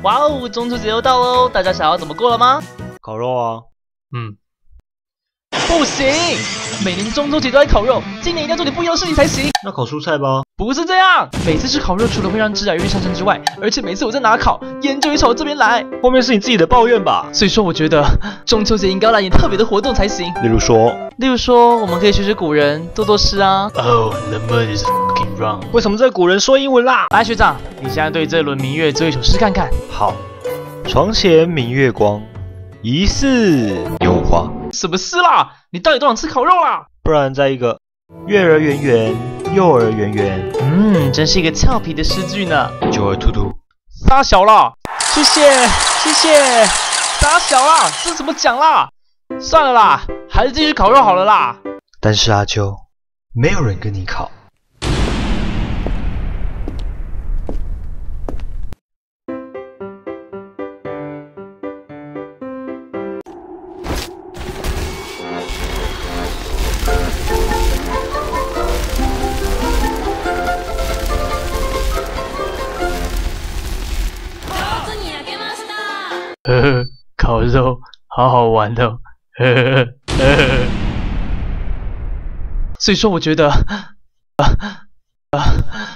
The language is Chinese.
哇哦，中秋节又到喽，大家想要怎么过了吗？ 烤肉啊。 不行，每年中秋节都在烤肉，今年一定要做点不一样的事情才行。 那烤蔬菜吧。 不是这样，每次吃烤肉除了会让指甲油上升之外，而且每次我在哪烤，烟就会朝我这边来。 后面是你自己的抱怨吧？ 所以说，我觉得中秋节应该来点特别的活动才行。 例如说， 我们可以学学古人，做做诗啊。 Oh, the mood is fucking wrong。为什么这古人说英文啦？ 来，学长，你现在对这轮明月做一首诗看看。 好，床前明月光，疑似有花。 什么诗啦？你到底多想吃烤肉啦？ 不然再一个，月儿圆圆，幼儿圆圆。 真是一个俏皮的诗句呢。 九儿突突。 撒小啦，谢谢。撒小啦，这怎么讲啦？算了啦，还是继续烤肉好了啦。 但是阿啾，没有人跟你烤。 烤肉好好玩哦。所以说，我觉得，